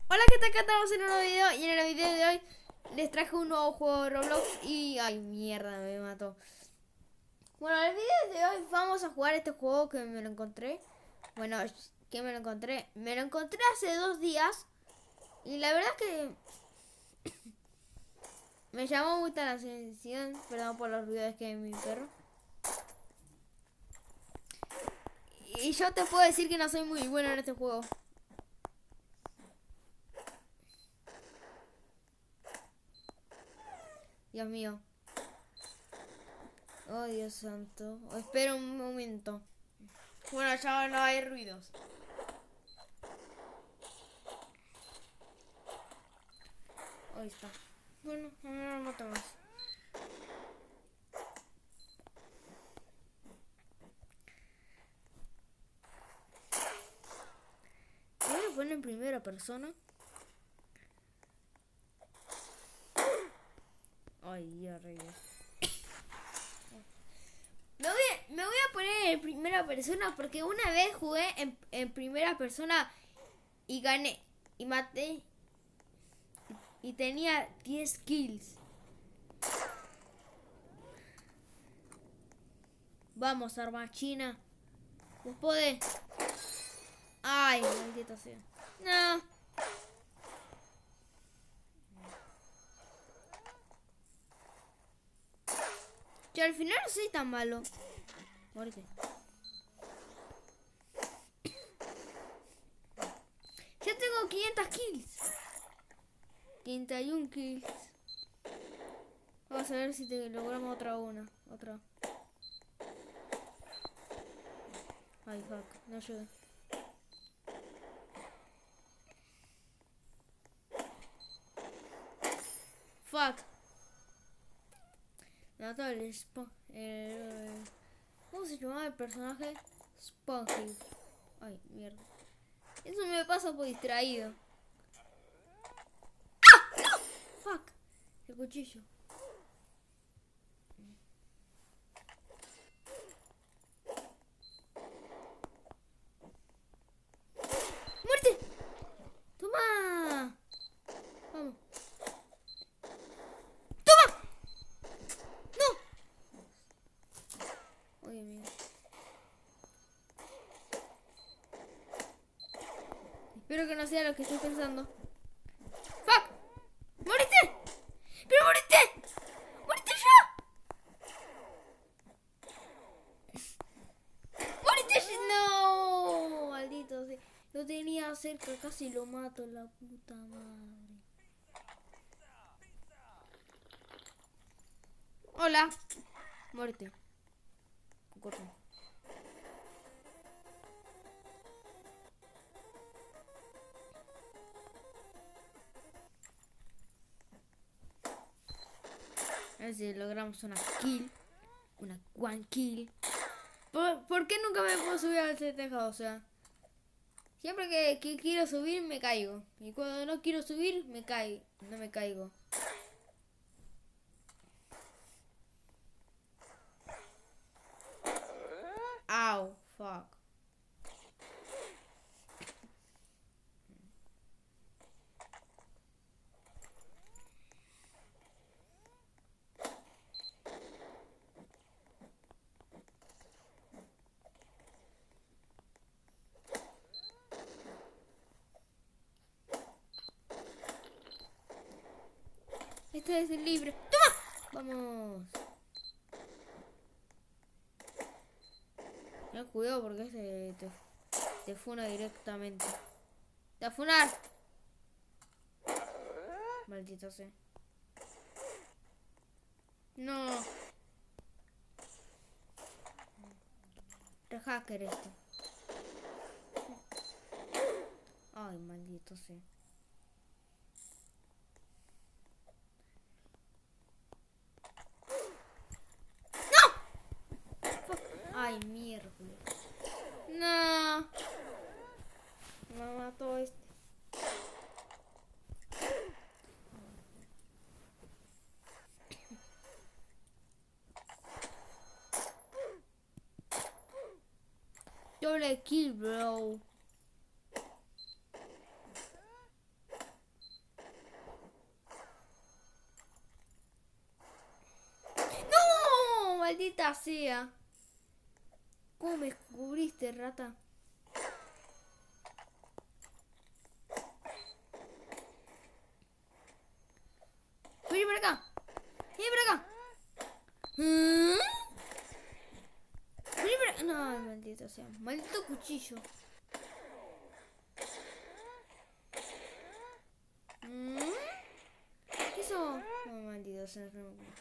Hola, ¿qué tal? Acá estamos en un nuevo video y en el video de hoy les traje un nuevo juego de Roblox y... ¡ay, mierda! Me mató. Bueno, en el video de hoy vamos a jugar este juego que me lo encontré. Bueno, que me lo encontré. Me lo encontré hace 2 días y la verdad es que me llamó mucho la atención. Perdón por los ruidos que hay mi perro. Y yo te puedo decir que no soy muy bueno en este juego. Dios mío. Oh, Dios santo. Espera un momento. Bueno, ya no hay ruidos. Ahí está. Bueno, no me mato más. Voy a poner en primera persona. Ay, ya reyes. Me voy a poner en primera persona porque una vez jugué en primera persona y gané y maté y tenía 10 kills. Vamos, arma china. ¿Vos podés? Ay, maldita sea. No. Yo al final no soy tan malo. Muerte. Ya tengo 500 kills. 31 kills. Vamos a ver si te logramos otra. Ay, fuck, no llegué. Fuck. Me mató ¿cómo se llamaba el personaje? Spongy. Ay, mierda. Eso me pasa por distraído. ¡Ah! ¡No! Fuck. El cuchillo. ¡Muerte! ¡Toma! Vamos. ¡Toma! ¡No! Oye, mira. Espero que no sea lo que estoy pensando. ¡Fuck! ¡Moriste! ¡Pero moriste! ¡Moriste ya! ¡Moriste ya! ¡No! Maldito sea. Lo tenía cerca, casi lo mato, la puta madre. Hola. Muerte. Corto. A ver si logramos una kill. Una one kill. ¿Por qué nunca me puedo subir al tejado? O sea, siempre que quiero subir me caigo. Y cuando no quiero subir me caigo. No me caigo. Au, fuck. Este es el libre. ¡Toma! Vamos. Ten cuidado porque ese te funa directamente. ¡Te va a funar! Maldito sea. No. El hacker este. Ay, maldito sea. Ay, mierda. No. Me mató este. Doble kill, bro. maldita sea. ¿Cómo me descubriste, rata? Vení para acá. Vení para acá. ¿Mm? Vení para acá. No, maldita sea. Maldito cuchillo. ¿Mm? ¿Qué eso? Oh, maldito sea.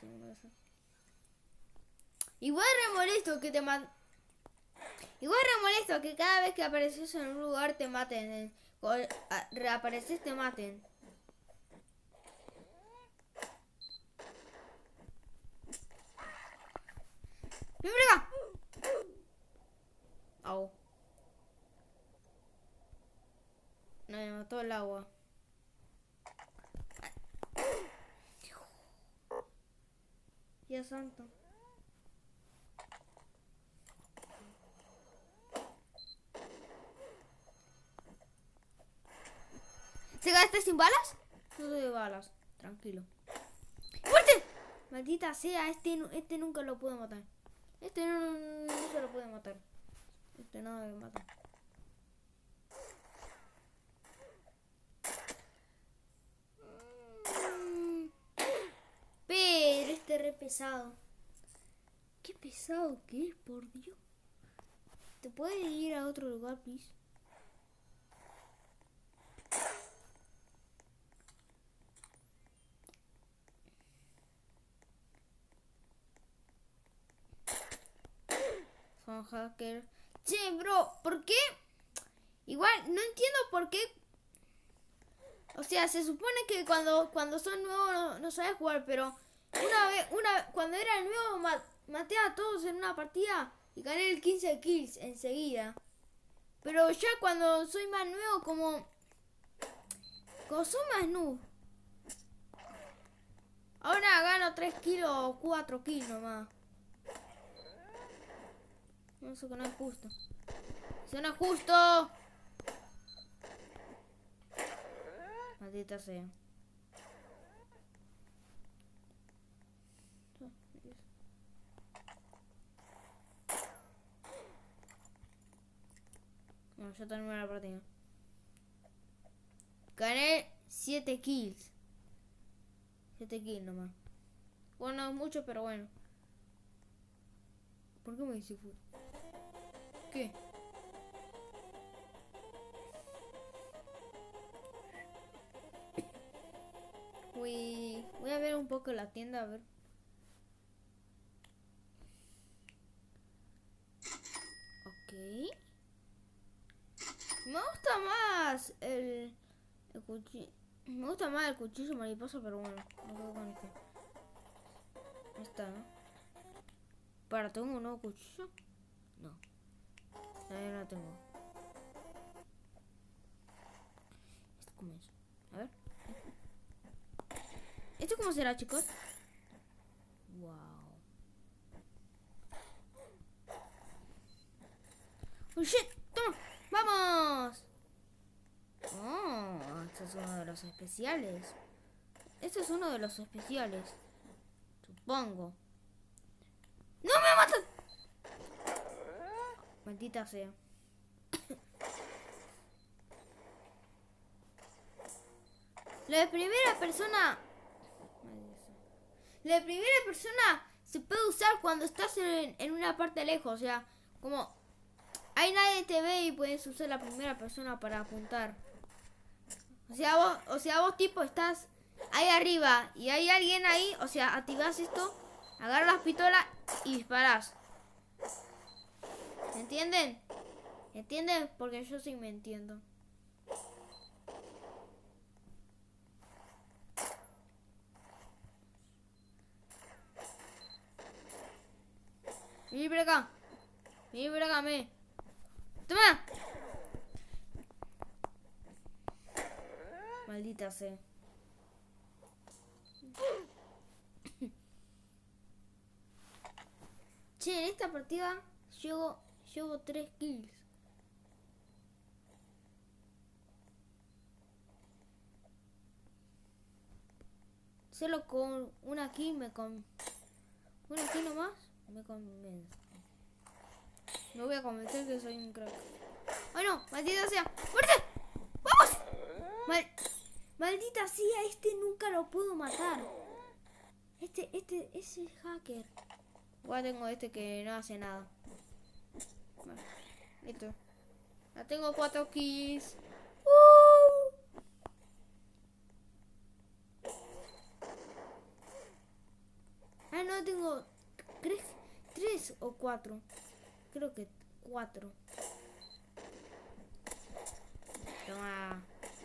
Igual re molesto que te maten. Igual re molesto que cada vez que apareces en un lugar te maten. Reapareces, te maten. ¡Ven para acá! Au. No, me mató el agua. Dios santo. ¿Se quedaste sin balas? No te doy balas. Tranquilo. ¡Fuerte! Maldita sea, este nunca lo puedo matar. Este no se lo puede matar. Este no debe matar. Pero este es re pesado. Qué pesado que es, por Dios. ¿Te puedes ir a otro lugar, please? Son hackers. Che, bro, ¿por qué? Igual, no entiendo por qué. O sea, se supone que cuando son nuevos no sabes jugar, pero cuando era nuevo maté a todos en una partida y gané el 15 kills enseguida. Pero ya cuando soy más nuevo, como soy más noob. Ahora gano 3 kilos o 4 kills nomás. No, eso que no es justo. Eso no es justo. Maldita sea. No, ya terminé la partida. Gané 7 kills. 7 kills nomás. Bueno, no es mucho, pero bueno. ¿Por qué me dice fue? ¿Qué? Voy a ver un poco la tienda, a ver. Ok. Me gusta más el cuchillo. Me gusta más el cuchillo mariposa, pero bueno, me quedo con este. Ahí está, ¿no? ¿Para tengo un nuevo cuchillo? No. Todavía no tengo. ¿Esto cómo es? A ver. ¿Esto cómo será, chicos? Wow. ¡Oh, shit! ¡Toma! ¡Vamos! Oh, este es uno de los especiales. Este es uno de los especiales. Supongo. ¡No me matan! Maldita sea. La de primera persona. La de primera persona se puede usar cuando estás en una parte lejos. O sea, como ahí nadie te ve y puedes usar la primera persona para apuntar. O sea, vos tipo estás ahí arriba y hay alguien ahí. O sea, activas esto, agarras las pistolas y disparás. ¿Me entienden? ¿Entienden? Porque yo sí me entiendo. Vení para acá. Vení para acá, me. ¡Toma! Maldita sea. Che, en esta partida llevo 3 kills. Solo con una kill nomás. me convence. Me voy a convencer que soy un crack. ¡Ay no! ¡Maldita sea! ¡Muerte! ¡Vamos! Maldita sea, este nunca lo puedo matar. Ese es hacker. Igual tengo este que no hace nada. Bueno, listo. Ya tengo 4 kills. Ah, no, tengo 3 o 4. Creo que 4. Toma.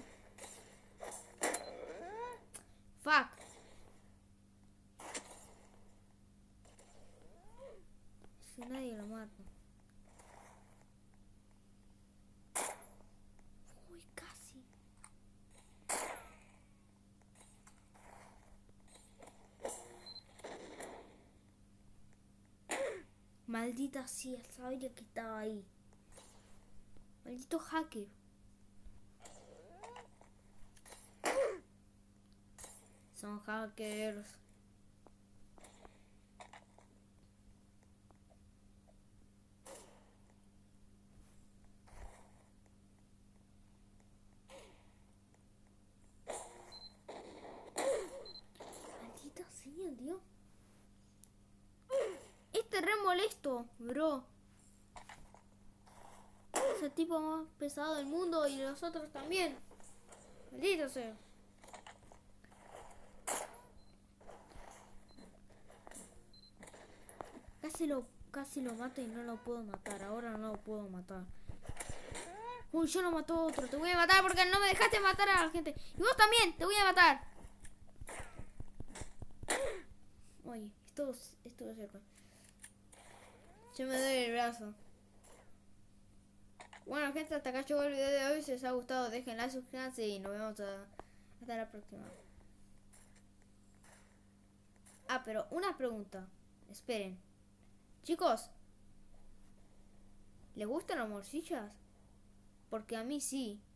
Fuck. Si nadie lo mata. Uy, casi. Maldita sea, sabía que estaba ahí. Maldito hacker. Son hackers. Maldita sea, Dios. Este re molesto, bro. Es el tipo más pesado del mundo y los otros también. Maldito sea. Casi lo mato y no lo puedo matar. Ahora no lo puedo matar. Uy, yo lo mató a otro. Te voy a matar porque no me dejaste matar a la gente. Y vos también, te voy a matar. Oye, estuvo cerca. Yo me doy el brazo. Bueno, gente, hasta acá llegó el video de hoy. Si os ha gustado, dejen like, suscríbanse y nos vemos hasta la próxima. Ah, pero una pregunta. Esperen. Chicos, ¿les gustan las morcillas? Porque a mí sí.